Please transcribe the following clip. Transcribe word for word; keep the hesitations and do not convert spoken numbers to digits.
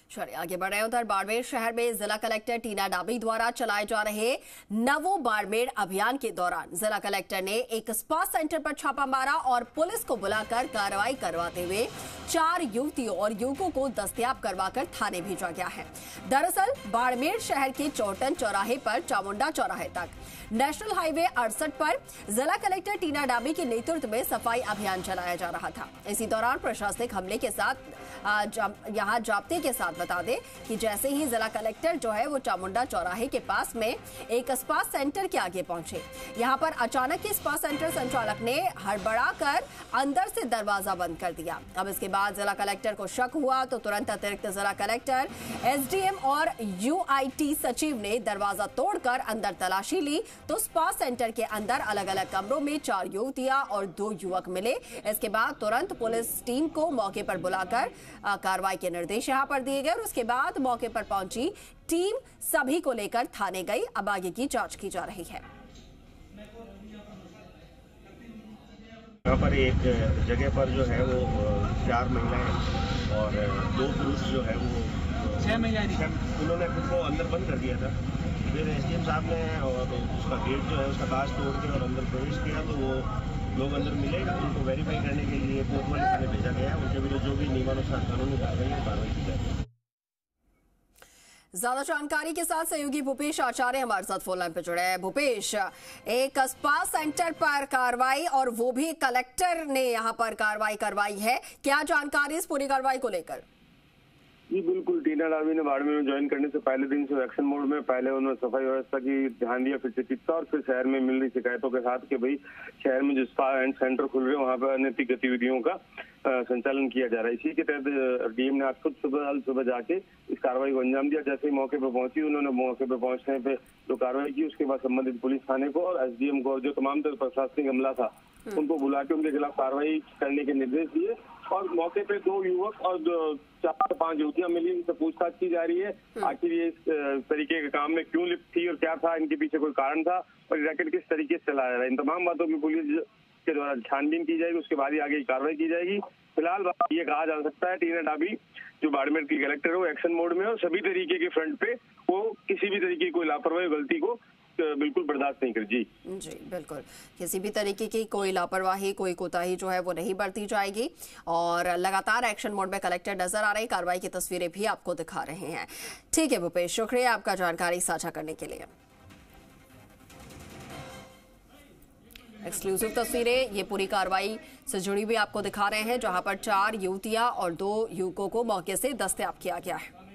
चलिए आगे बढ़ रहे हैं। उधर बाड़मेर शहर में जिला कलेक्टर टीना डाबी द्वारा चलाए जा रहे नवो बाड़मेर अभियान के दौरान जिला कलेक्टर ने एक स्पा सेंटर पर छापा मारा और पुलिस को बुलाकर कार्रवाई करवाते हुए चार युवतियों और युवकों को दस्तयाब करवाकर थाने भेजा गया है। दरअसल बाड़मेर शहर के चौटन चौराहे पर चामुंडा चौराहे तक नेशनल हाईवे अड़सठ पर जिला कलेक्टर टीना डाबी के नेतृत्व में सफाई अभियान चलाया जा रहा था। इसी दौरान प्रशासनिक हमले के साथ यहां जाब्ते के साथ बता दें कि जैसे ही जिला कलेक्टर जो है वो चामुंडा चौराहे के पास में एक स्पा सेंटर के आगे पहुंचे, यहां पर अचानक ही स्पा सेंटर संचालक ने हड़बड़ाकर अंदर से दरवाजा बंद कर दिया। अब इसके बाद जिला कलेक्टर को शक हुआ तो तुरंत अतिरिक्त जिला कलेक्टर, एसडीएम और यूआईटी सचिव ने दरवाजा तोड़कर अंदर तलाशी ली तो स्पा सेंटर के अंदर अलग अलग कमरों में चार युवतियां और दो युवक मिले। इसके बाद तुरंत पुलिस टीम को मौके पर बुलाकर कार्रवाई के निर्देश यहां पर दिए गए और उसके बाद मौके पर पहुंची टीम सभी को लेकर थाने गई। अब आगे की जांच की जा रही है। यहाँ पर एक जगह पर जो है वो चार महिलाएं और दो पुरुष जो है वो छह महिलाएं उन्होंने खुद को अंदर बंद कर दिया था। फिर एसडीएम साहब ने और उसका गेट जो है उसका कांच तोड़ के और अंदर प्रवेश किया तो वो लोग अंदर मिले। उनको वेरीफाई करने के लिए कोतवाली थाने भेजा गया। उनके विरुद्ध जो भी नियमानुसार कानूनी कार्रवाई है कार्रवाई की जाएगी। ज्यादा जानकारी के साथ सहयोगी भूपेश आचार्य हमारे साथ फोन लाइन पर जुड़े हैं। भूपेश, एक स्पा सेंटर पर कार्रवाई और वो भी कलेक्टर ने यहां पर कार्रवाई करवाई है, क्या जानकारी इस पूरी कार्रवाई को लेकर? जी बिल्कुल, टीना डाबी ने बाड़मेर में ज्वाइन करने से पहले दिन से एक्शन मोड में पहले उन्होंने सफाई व्यवस्था की ध्यान दिया, फिर चिकित्सा और फिर शहर में मिल रही शिकायतों के साथ कि भाई शहर में जो स्पा एंड सेंटर खुल रहे हैं वहाँ पर अनैतिक गतिविधियों का संचालन किया जा रहा है। इसी के तहत डीएम ने आज खुद सुबह सुबह जाके इस कार्रवाई को अंजाम दिया। जैसे ही मौके पर पहुंची उन्होंने मौके पर पहुंचने पे जो कार्रवाई की उसके बाद संबंधित पुलिस थाने को और एसडीएम को और जो तमाम तरह प्रशासनिक अमला था उनको बुला के उनके खिलाफ कार्रवाई करने के निर्देश दिए और मौके पे दो युवक और चार पांच युवतियां मिली, इनसे पूछताछ की जा रही है। आखिर ये इस तरीके के काम में क्यों लिप्त थी और क्या था, इनके पीछे कोई कारण था और रैकेट किस तरीके से चलाया जा रहा है, इन तमाम बातों की पुलिस के द्वारा छानबीन की जाएगी। उसके बाद ही आगे कार्रवाई की जाएगी। फिलहाल ये कहा जा सकता है टीना डाबी जो बाड़मेर की कलेक्टर है वो एक्शन मोड में और सभी तरीके के फ्रंट पे वो किसी भी तरीके की कोई लापरवाही गलती को बिल्कुल बर्दाश्त नहीं कर। जी जी बिल्कुल, किसी भी तरीके की कोई लापरवाही कोई कोताही जो है वो नहीं बरती जाएगी और लगातार एक्शन मोड में कलेक्टर नजर आ रहे हैं। कार्रवाई की तस्वीरें भी आपको दिखा रहे हैं। ठीक है भूपेश, शुक्रिया आपका जानकारी साझा करने के लिए। एक्सक्लूसिव तस्वीरें ये पूरी कार्रवाई से जुड़ी हुई आपको दिखा रहे हैं जहां पर चार युवतियां और दो युवकों को मौके से दस्तयाब किया गया है।